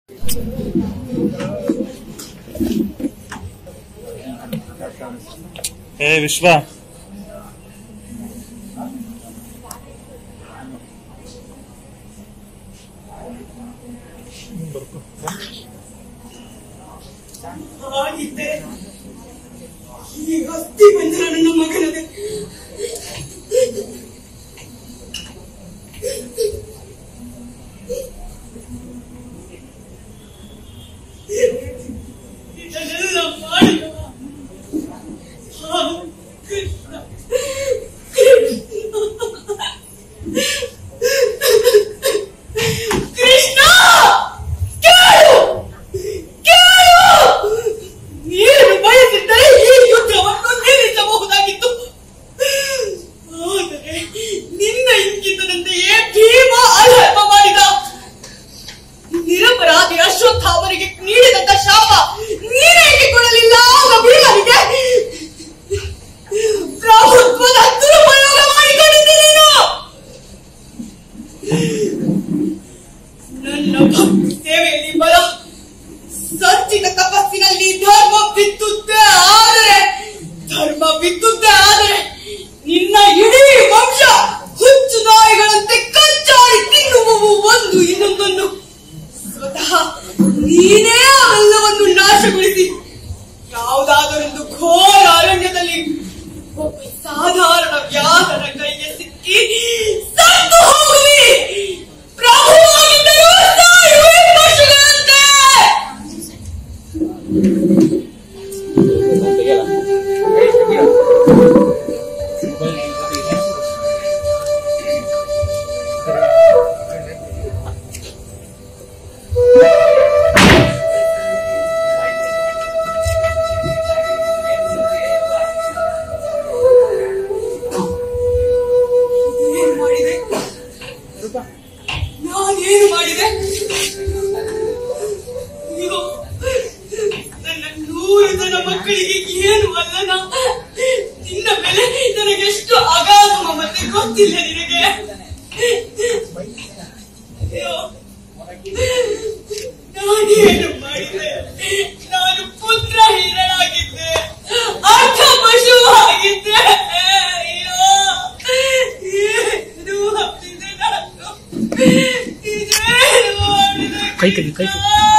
ಏ ವಿಶ್ವ, ಆಗಿದ್ದೆ ಈ ಅಸ್ಥಿ ಪಂಜರ ನನ್ನ ಮಗನದೆ. ಇದನ್ನೆಲ್ಲ ಮಾಡಿದ ಕೃಷ್ಣ ಕೃಷ್ಣ ಕೇಳು ಕೇಳು, ನೀನು ಬಯಸಿದ್ದರೆ ಈ ಯುದ್ಧವನ್ನು ನಿಲ್ಲಿಸಬಹುದಾಗಿತ್ತು. ಆದರೆ ನಿನ್ನ ಇಂಗಿತದಂತೆಯೇ ಭೀಮ ಅಧರ್ಮ ಮಾಡಿದ. ನಿರಪರಾಧಿ ಅಶ್ವತ್ಥಾಮನಿಗೆ ನೀಡಿದಂತ ಶಾಪ ನೀನೇಕೆ ಕೊಡಲಿಲ್ಲ? ಭೀಮನಿಗೆ ಪ್ರಭುತ್ವದ ದುರುಪಯೋಗ ಮಾಡಿಕೊಂಡಿದ್ದೀನೇನು? ನನ್ನ ಭಕ್ತಿ ಸೇವೆಯಲ್ಲಿ ಬಲ, ಸಂಚಿತ ತಪಸ್ಸಿನಲ್ಲಿ ಧರ್ಮ ಬಿತ್ತುತ್ತೆ ಆದರೆ ನಿನ್ನ ಇಡೀ ವಂಶ ಹುಚ್ಚು ನಾಯಿಗಳಂತೆ ಕಚ್ಚಾಡಿ ತಿನ್ನುವವು ಒಂದು ಇನ್ನೊಂದನ್ನು. ಸ್ವತಃ ನೀನೇ ಅವೆಲ್ಲವನ್ನು ನಾಶಗೊಳಿಸಿ ಯಾವುದಾದರೊಂದು ಘೋರ ಅರಣ್ಯದಲ್ಲಿ ಒಬ್ಬ ಸಾಧಾರಣ ವ್ಯಾಸನ ಕೈಗೆ ಸಿಕ್ಕಿ ಸತ್ತು ಹೋಗುವಿ. ಪ್ರಭುವಾಗಿದ್ದರೂ ಸಾಯುವೆ ಪಶುಗಳಂತೆ. ನಾನೇನು ಮಾಡಿದೆ? ಅಯ್ಯೋ, ನನ್ನ 100 ಜನ ಮಕ್ಕಳಿಗೆ ಏನು ಅಲ್ಲ. ನಿನ್ನ ಬೆಲೆ ನನಗೆಷ್ಟು ಅಗಾಧ ಮತ್ತೆ ಗೊತ್ತಿಲ್ಲ ನಿನಗೆ. ಅಯ್ಯೋ, ನಾನೇನು ಮಾಡಿದೆ? ನಾನು ಪುತ್ರಹೀನಳಾಗಿದ್ದೆ, ಅರ್ಧ ಪಶುವಾಗಿದ್ದೆ. ಅಯ್ಯೋ, ಏನು ಮಾಡಿದೆ? ಕೈ ತೆಗಿ